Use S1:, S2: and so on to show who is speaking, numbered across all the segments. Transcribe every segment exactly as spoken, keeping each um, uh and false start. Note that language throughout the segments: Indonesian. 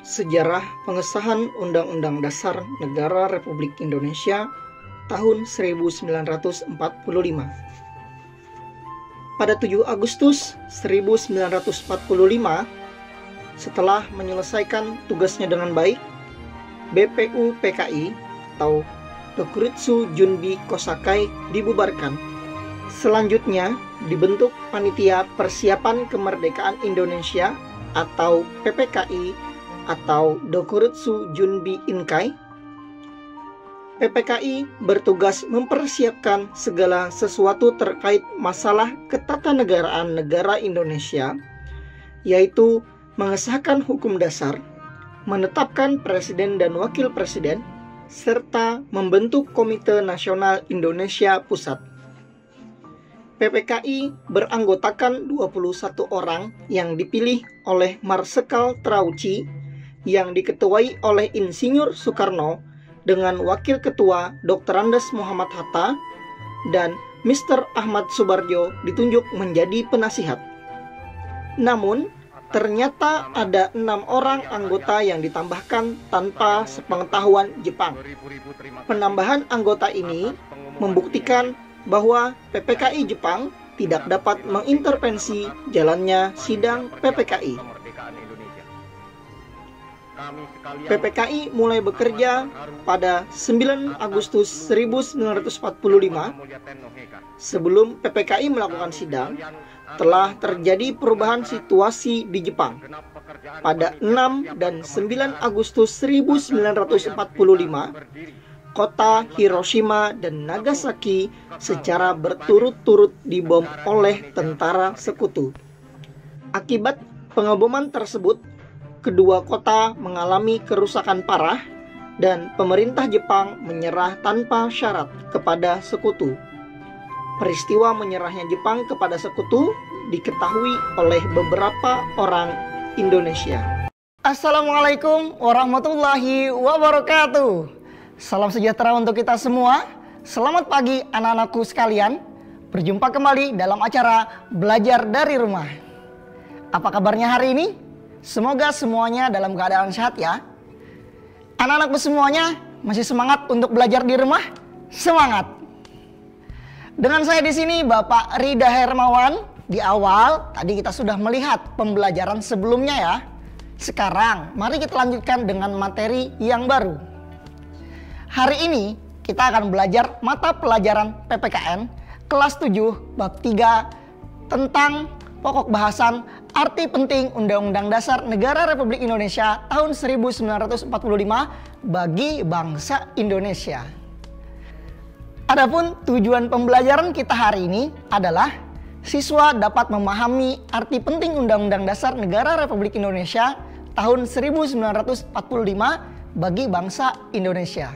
S1: Sejarah pengesahan Undang-Undang Dasar Negara Republik Indonesia tahun seribu sembilan ratus empat puluh lima. Pada tujuh Agustus seribu sembilan ratus empat puluh lima, setelah menyelesaikan tugasnya dengan baik, B P U P K I atau Dokuritsu Junbi Kosakai dibubarkan. Selanjutnya dibentuk Panitia Persiapan Kemerdekaan Indonesia atau P P K I atau Dokuritsu Junbi Inkai. P P K I bertugas mempersiapkan segala sesuatu terkait masalah ketatanegaraan negara Indonesia, yaitu mengesahkan hukum dasar, menetapkan presiden dan wakil presiden, serta membentuk Komite Nasional Indonesia Pusat. P P K I beranggotakan dua puluh satu orang yang dipilih oleh Marsekal Trauci, yang diketuai oleh Insinyur Soekarno dengan Wakil Ketua doktor Andes Muhammad Hatta, dan mister Ahmad Soebardjo ditunjuk menjadi penasihat. Namun, ternyata ada enam orang anggota yang ditambahkan tanpa sepengetahuan Jepang. Penambahan anggota ini membuktikan bahwa P P K I Jepang tidak dapat mengintervensi jalannya sidang P P K I. P P K I mulai bekerja pada sembilan Agustus seribu sembilan ratus empat puluh lima. Sebelum P P K I melakukan sidang, telah terjadi perubahan situasi di Jepang. Pada enam dan sembilan Agustus seribu sembilan ratus empat puluh lima, kota Hiroshima dan Nagasaki secara berturut-turut dibom oleh tentara sekutu. Akibat pengeboman tersebut, kedua kota mengalami kerusakan parah dan pemerintah Jepang menyerah tanpa syarat kepada sekutu. Peristiwa menyerahnya Jepang kepada sekutu diketahui oleh beberapa orang Indonesia. Assalamualaikum warahmatullahi wabarakatuh. Salam sejahtera untuk kita semua. Selamat pagi anak-anakku sekalian. Berjumpa kembali dalam acara Belajar dari Rumah. Apa kabarnya hari ini? Semoga semuanya dalam keadaan sehat ya. Anak-anakku semuanya masih semangat untuk belajar di rumah? Semangat! Dengan saya di sini Bapak Rida Hermawan. Di awal tadi kita sudah melihat pembelajaran sebelumnya ya. Sekarang mari kita lanjutkan dengan materi yang baru. Hari ini kita akan belajar mata pelajaran P P K N kelas tujuh bab tiga tentang pokok bahasan arti penting Undang-Undang Dasar Negara Republik Indonesia tahun seribu sembilan ratus empat puluh lima bagi bangsa Indonesia. Adapun tujuan pembelajaran kita hari ini adalah siswa dapat memahami arti penting Undang-Undang Dasar Negara Republik Indonesia tahun seribu sembilan ratus empat puluh lima bagi bangsa Indonesia.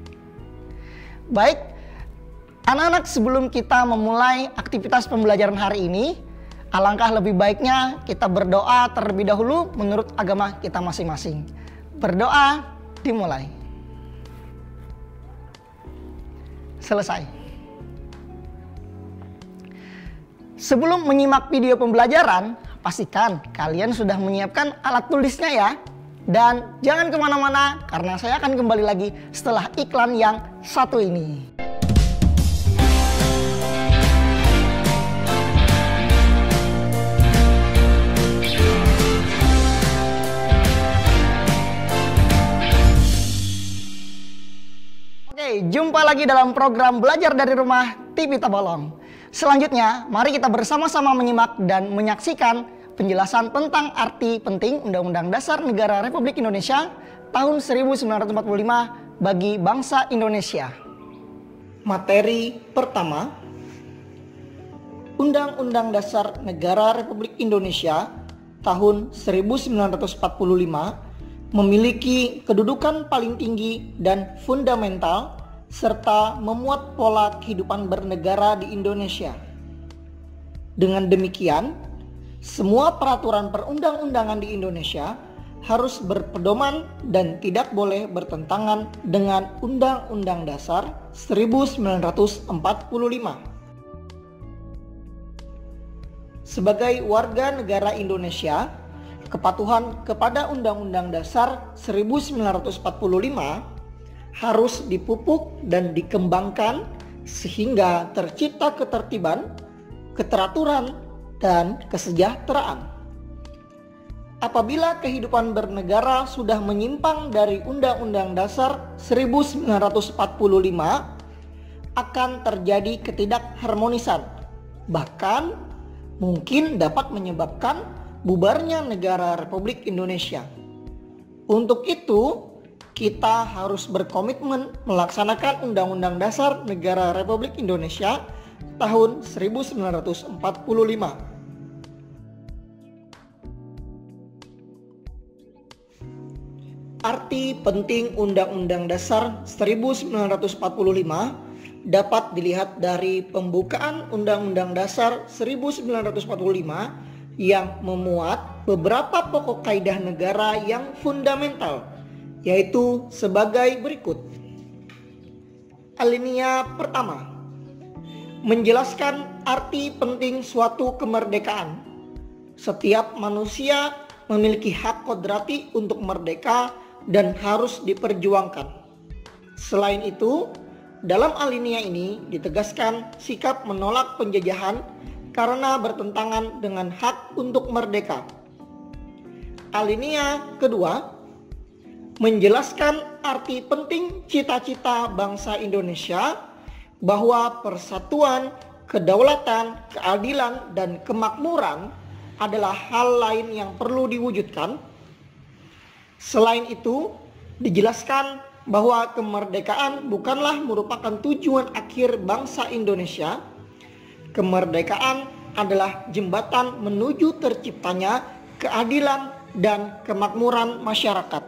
S1: Baik, anak-anak, sebelum kita memulai aktivitas pembelajaran hari ini, alangkah lebih baiknya kita berdoa terlebih dahulu menurut agama kita masing-masing. Berdoa dimulai. Selesai. Sebelum menyimak video pembelajaran, pastikan kalian sudah menyiapkan alat tulisnya ya. Dan jangan kemana-mana karena saya akan kembali lagi setelah iklan yang satu ini. Oke, jumpa lagi dalam program Belajar dari Rumah T V Tabalong. Selanjutnya, mari kita bersama-sama menyimak dan menyaksikan penjelasan tentang arti penting Undang-Undang Dasar Negara Republik Indonesia tahun seribu sembilan ratus empat puluh lima bagi bangsa Indonesia. Materi pertama, Undang-Undang Dasar Negara Republik Indonesia tahun seribu sembilan ratus empat puluh lima memiliki kedudukan paling tinggi dan fundamental serta memuat pola kehidupan bernegara di Indonesia. Dengan demikian, semua peraturan perundang-undangan di Indonesia harus berpedoman dan tidak boleh bertentangan dengan Undang-Undang Dasar seribu sembilan ratus empat puluh lima. Sebagai warga negara Indonesia, kepatuhan kepada Undang-Undang Dasar seribu sembilan ratus empat puluh lima harus dipupuk dan dikembangkan sehingga tercipta ketertiban, keteraturan, dan kesejahteraan. Apabila kehidupan bernegara sudah menyimpang dari Undang-Undang Dasar seribu sembilan ratus empat puluh lima, akan terjadi ketidakharmonisan, bahkan mungkin dapat menyebabkan bubarnya negara Republik Indonesia. Untuk itu, kita harus berkomitmen melaksanakan Undang-Undang Dasar Negara Republik Indonesia tahun seribu sembilan ratus empat puluh lima. Arti penting Undang-Undang Dasar seribu sembilan ratus empat puluh lima dapat dilihat dari pembukaan Undang-Undang Dasar seribu sembilan ratus empat puluh lima yang memuat beberapa pokok kaidah negara yang fundamental, yaitu sebagai berikut. Alinea pertama, menjelaskan arti penting suatu kemerdekaan. Setiap manusia memiliki hak kodrati untuk merdeka dan harus diperjuangkan. Selain itu, dalam alinea ini ditegaskan sikap menolak penjajahan karena bertentangan dengan hak untuk merdeka. Alinea kedua, menjelaskan arti penting cita-cita bangsa Indonesia bahwa persatuan, kedaulatan, keadilan, dan kemakmuran adalah hal lain yang perlu diwujudkan. Selain itu, dijelaskan bahwa kemerdekaan bukanlah merupakan tujuan akhir bangsa Indonesia. Kemerdekaan adalah jembatan menuju terciptanya keadilan dan kemakmuran masyarakat.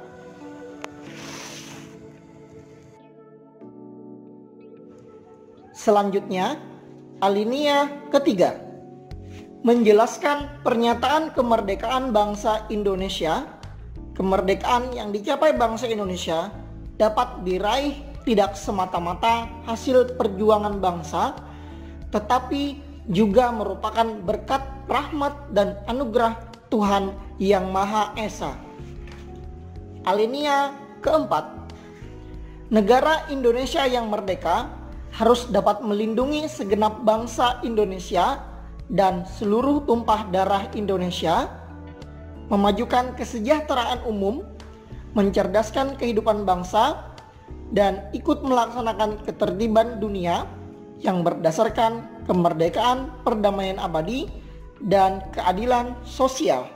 S1: Selanjutnya, alinea ketiga, menjelaskan pernyataan kemerdekaan bangsa Indonesia. Kemerdekaan yang dicapai bangsa Indonesia dapat diraih tidak semata-mata hasil perjuangan bangsa, tetapi juga merupakan berkat rahmat dan anugerah Tuhan Yang Maha Esa. Alinea keempat, negara Indonesia yang merdeka harus dapat melindungi segenap bangsa Indonesia dan seluruh tumpah darah Indonesia, memajukan kesejahteraan umum, mencerdaskan kehidupan bangsa, dan ikut melaksanakan ketertiban dunia yang berdasarkan kemerdekaan, perdamaian abadi, dan keadilan sosial.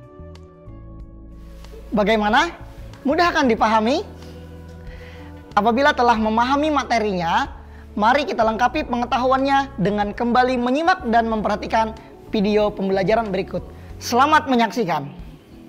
S1: Bagaimana? Mudah kan dipahami? Apabila telah memahami materinya, mari kita lengkapi pengetahuannya dengan kembali menyimak dan memperhatikan video pembelajaran berikut. Selamat menyaksikan.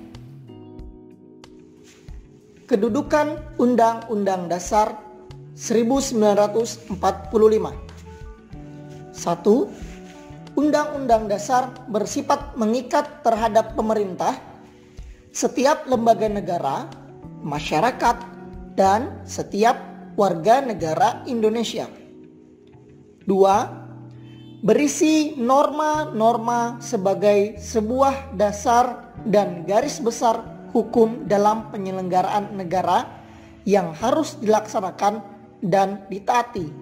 S1: Kedudukan Undang-Undang Dasar seribu sembilan ratus empat puluh lima. satu. Undang-Undang Dasar bersifat mengikat terhadap pemerintah, setiap lembaga negara, masyarakat, dan setiap warga negara Indonesia. dua. Berisi norma-norma sebagai sebuah dasar dan garis besar hukum dalam penyelenggaraan negara yang harus dilaksanakan dan ditaati.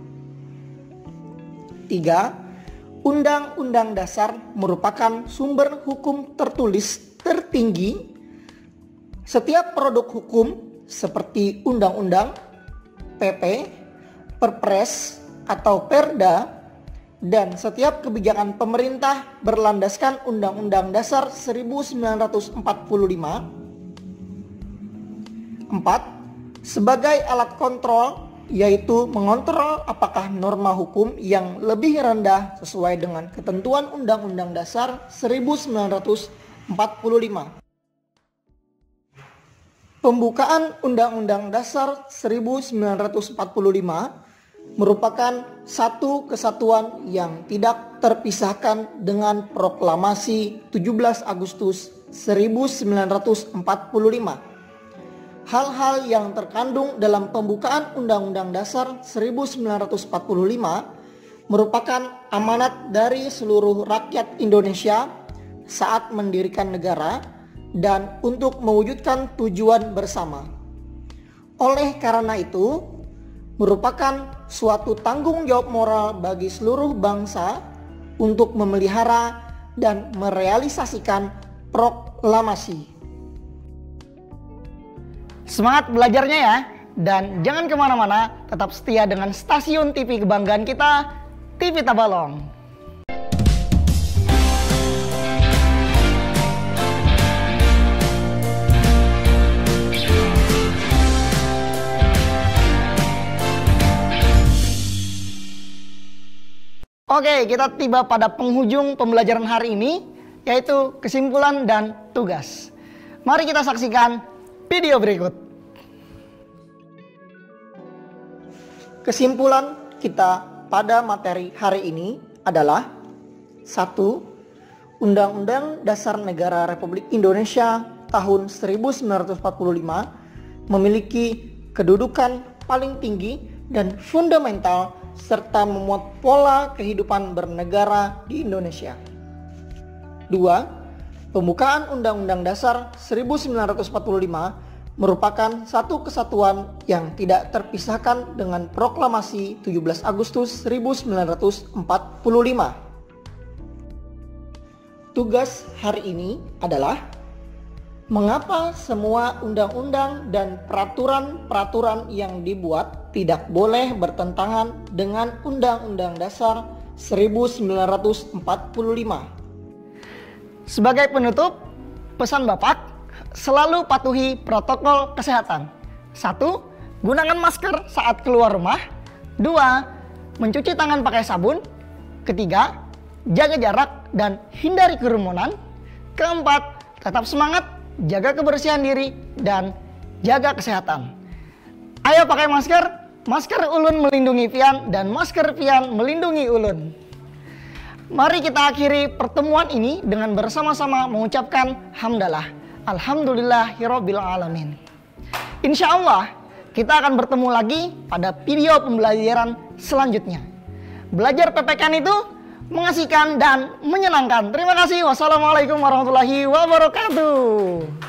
S1: tiga. Undang-Undang Dasar merupakan sumber hukum tertulis tertinggi. Setiap produk hukum seperti undang-undang, P P, Perpres, atau Perda, dan setiap kebijakan pemerintah berlandaskan Undang-Undang Dasar seribu sembilan ratus empat puluh lima. empat. Sebagai alat kontrol, yaitu mengontrol apakah norma hukum yang lebih rendah sesuai dengan ketentuan Undang-Undang Dasar seribu sembilan ratus empat puluh lima. Pembukaan Undang-Undang Dasar seribu sembilan ratus empat puluh lima merupakan satu kesatuan yang tidak terpisahkan dengan proklamasi tujuh belas Agustus seribu sembilan ratus empat puluh lima. Hal-hal yang terkandung dalam pembukaan Undang-Undang Dasar seribu sembilan ratus empat puluh lima merupakan amanat dari seluruh rakyat Indonesia saat mendirikan negara dan untuk mewujudkan tujuan bersama. Oleh karena itu, merupakan suatu tanggung jawab moral bagi seluruh bangsa untuk memelihara dan merealisasikan proklamasi. Semangat belajarnya ya, dan jangan kemana-mana, tetap setia dengan stasiun T V kebanggaan kita, T V Tabalong. Oke, kita tiba pada penghujung pembelajaran hari ini, yaitu kesimpulan dan tugas. Mari kita saksikan video berikut. Kesimpulan kita pada materi hari ini adalah satu. Undang-Undang Dasar Negara Republik Indonesia tahun seribu sembilan ratus empat puluh lima memiliki kedudukan paling tinggi dan fundamental serta memuat pola kehidupan bernegara di Indonesia. Dua. Pembukaan Undang-Undang Dasar seribu sembilan ratus empat puluh lima merupakan satu kesatuan yang tidak terpisahkan dengan Proklamasi tujuh belas Agustus seribu sembilan ratus empat puluh lima. Tugas hari ini adalah mengapa semua undang-undang dan peraturan-peraturan yang dibuat tidak boleh bertentangan dengan Undang-Undang Dasar seribu sembilan ratus empat puluh lima. Sebagai penutup, pesan Bapak, selalu patuhi protokol kesehatan. Satu, gunakan masker saat keluar rumah. Dua, mencuci tangan pakai sabun. Ketiga, jaga jarak dan hindari kerumunan. Keempat, tetap semangat, jaga kebersihan diri, dan jaga kesehatan. Ayo pakai masker, masker ulun melindungi pian, dan masker pian melindungi ulun. Mari kita akhiri pertemuan ini dengan bersama-sama mengucapkan hamdalah. Alhamdulillahirabbil alamin. Insya Allah kita akan bertemu lagi pada video pembelajaran selanjutnya. Belajar P P K N itu mengasihkan dan menyenangkan. Terima kasih. Wassalamualaikum warahmatullahi wabarakatuh.